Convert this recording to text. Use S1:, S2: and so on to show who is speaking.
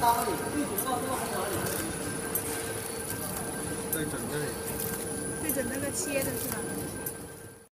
S1: 哪里？最主要是从哪里？
S2: 对准这里。
S3: 对准那个切的是吧？